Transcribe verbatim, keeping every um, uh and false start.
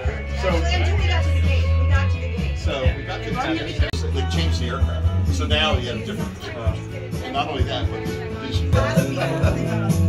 So until we got to the gate, we got to the gate. So we got to the gate. They changed the aircraft. So now you have different. Uh, and not only that, but these.